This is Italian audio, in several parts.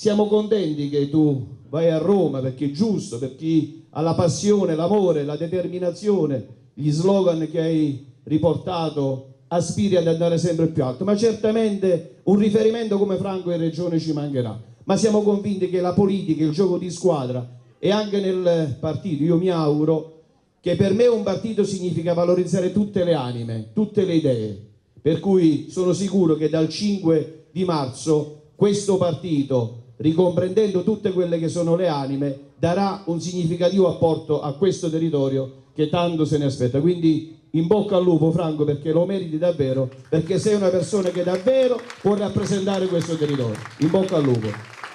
siamo contenti che tu vai a Roma perché è giusto, per chi ha la passione, l'amore, la determinazione, gli slogan che hai riportato, aspiri ad andare sempre più alto, ma certamente un riferimento come Franco in regione ci mancherà. Ma siamo convinti che la politica, il gioco di squadra e anche nel partito, io mi auguro che per me un partito significa valorizzare tutte le anime, tutte le idee, per cui sono sicuro che dal 5 di marzo questo partito, ricomprendendo tutte quelle che sono le anime, darà un significativo apporto a questo territorio che tanto se ne aspetta. Quindi in bocca al lupo Franco, perché lo meriti davvero, perché sei una persona che davvero può rappresentare questo territorio. In bocca al lupo.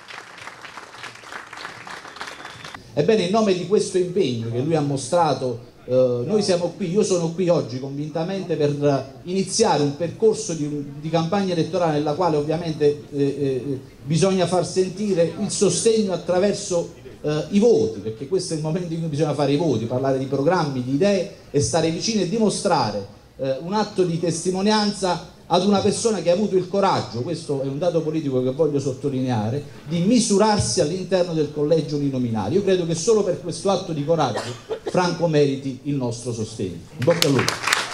Ebbene, in nome di questo impegno che lui ha mostrato, noi siamo qui, io sono qui oggi convintamente per iniziare un percorso di campagna elettorale nella quale ovviamente bisogna far sentire il sostegno attraverso i voti, perché questo è il momento in cui bisogna fare i voti, parlare di programmi, di idee e stare vicini e dimostrare un atto di testimonianza ad una persona che ha avuto il coraggio, questo è un dato politico che voglio sottolineare, di misurarsi all'interno del collegio uninominale. Io credo che solo per questo atto di coraggio Franco meriti il nostro sostegno. In bocca al lupo.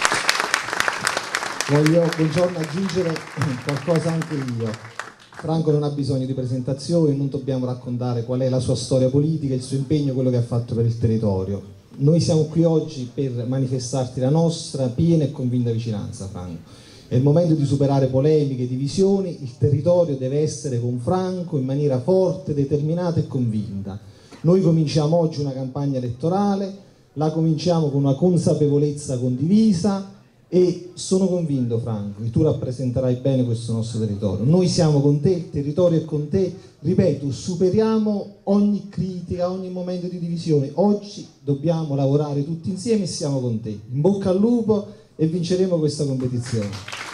Voglio, buongiorno, aggiungere qualcosa anche io. Franco non ha bisogno di presentazioni, non dobbiamo raccontare qual è la sua storia politica, il suo impegno, quello che ha fatto per il territorio. Noi siamo qui oggi per manifestarti la nostra piena e convinta vicinanza, Franco. È il momento di superare polemiche, divisioni, il territorio deve essere con Franco in maniera forte, determinata e convinta. Noi cominciamo oggi una campagna elettorale, la cominciamo con una consapevolezza condivisa e sono convinto, Franco, che tu rappresenterai bene questo nostro territorio. Noi siamo con te, il territorio è con te, ripeto, superiamo ogni critica, ogni momento di divisione. Oggi dobbiamo lavorare tutti insieme e siamo con te. In bocca al lupo e vinceremo questa competizione.